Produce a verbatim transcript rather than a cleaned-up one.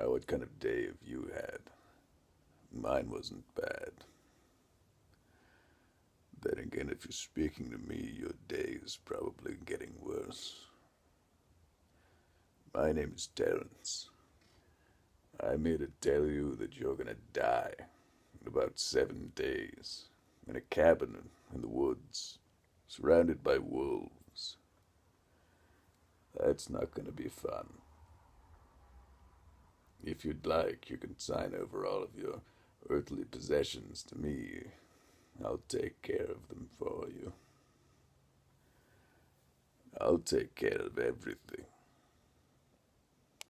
Uh, what kind of day have you had? Mine wasn't bad. Then again, if you're speaking to me, your day is probably getting worse. My name is Terrence. I'm here to tell you that you're gonna die in about seven days in a cabin in the woods, surrounded by wolves. That's not gonna be fun. If you'd like, you can sign over all of your earthly possessions to me. I'll take care of them for you. I'll take care of everything.